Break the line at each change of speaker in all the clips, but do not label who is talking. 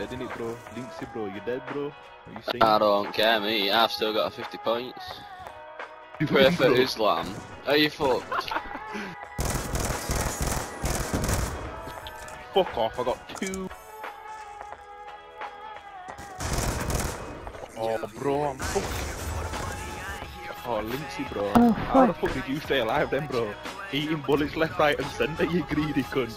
dead in it, bro. Linksy, bro, you dead, bro? Are you saying?
I don't care, me. I've still got 50 points. Pray for Islam. Are you fucked?
Fuck off, I got 2. Oh, bro, I'm fucked. Oh, Linksy, bro.
Oh,
How the fuck did you stay alive then, bro? Eating bullets left, right, and centre, you greedy cunt.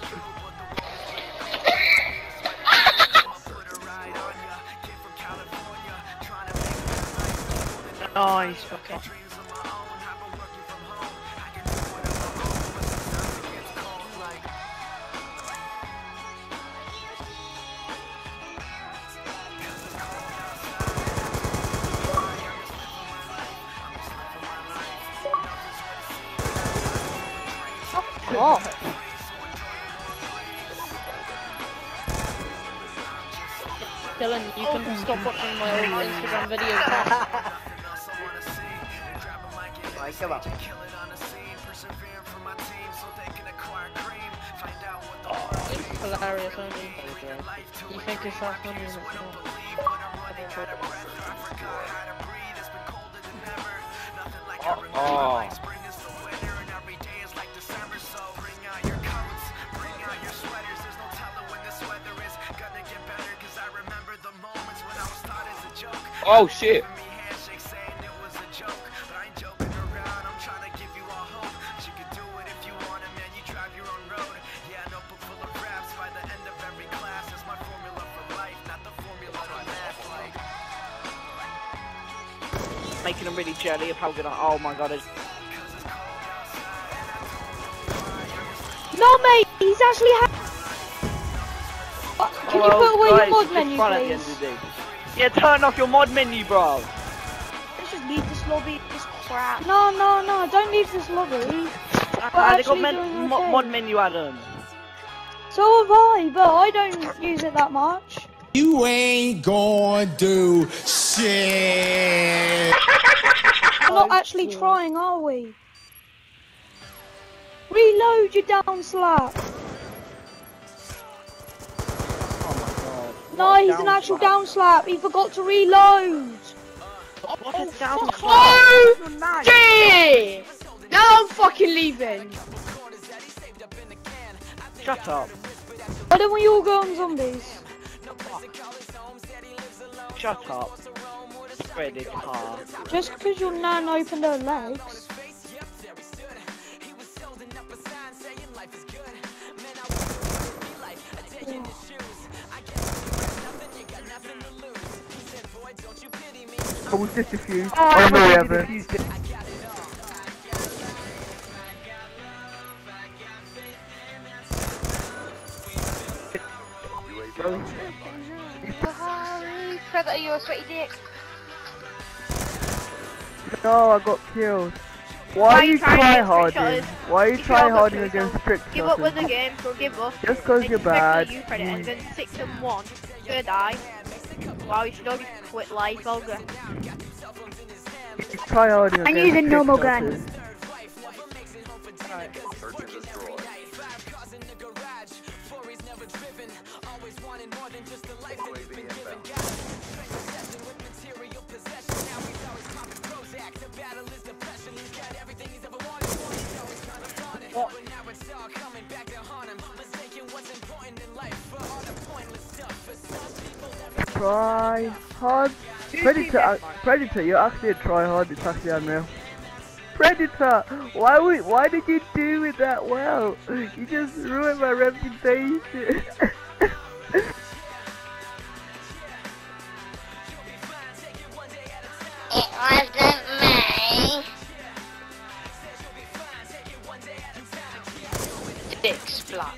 Nice, okay.
Oh.
Dylan, you can stop watching my old Instagram videos.
Right, come on.
Oh, it's hilarious, only. You think it's that funny, and it's not.
Oh.
Oh, shit.
Making them really jelly of how good I. Oh my god.
No, mate, he's actually Can you put away your mod menu, please?
Yeah, turn off your mod menu, bro.
Let's just leave this lobby. This crap. No, don't leave this lobby.
They got mod menu, Adam.
So have I, but I don't use it that much.
You ain't gonna do shit.
We're not actually trying, are we? Reload your down slap. No, he's an actual down slap. He forgot to reload.
What a down slap.
Oh, shit! Now I'm fucking leaving.
Shut up.
Why don't we all go on zombies?
Shut up. Predator.
Just because your nan opened her legs.
I was just diffused. Oh no, Evan.
Predator, you a sweaty dick.
No, I got killed. Why are you tryharding? Why are you tryharding against trick shotters?
Give up with the game, so give up.
Just cause you're bad.
You Predator, and then 6-1. Gonna die. Wow, you should already quit life, Olga.
Tryharding against
I'm using normal
shotters.
gun.
Try hard. Predator, you're actually a try hard. It's actually unreal. Predator, why did you do it that well? You just ruined my reputation.
It wasn't me.
Dick splat.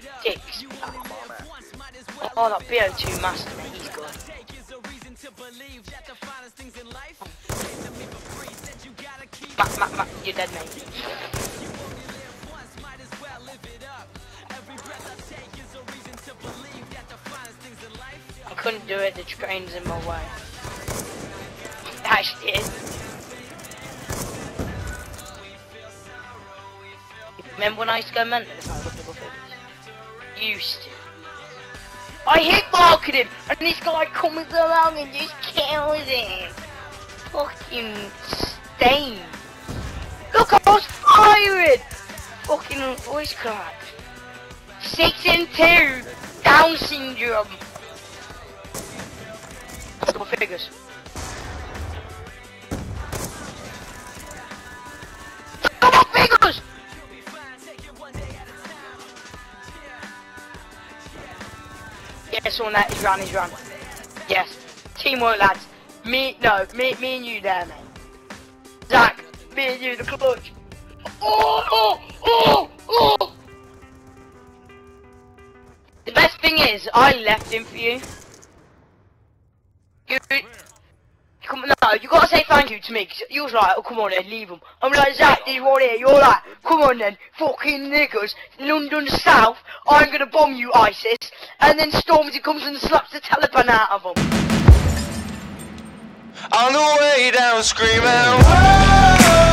Oh, that BO2 master, mate, he's good. Mac, you're dead, mate. I couldn't do it, the train's in my way. I did. Remember when I used to go mental if I got double figures? Used to. I hit-marked him, and this guy comes along and just kills him. Fucking stain. Look, I was firing! Fucking voice crack. 6 and 2, Down syndrome. Double figures. Double figures! Yes, on that, he's run. Yes. Teamwork, lads. Me and you there, mate. Zach, me and you, the clutch. Oh! The best thing is, I left him for you. Come on, no, you gotta say thank you to me, cause you was like, oh come on then, leave him. I'm like, Zach, this one here, you're like, come on then, fucking niggas, London South, I'm gonna bomb you, ISIS, and then Stormzy comes and slaps the Taliban out of them.
On the way down screaming, whoa!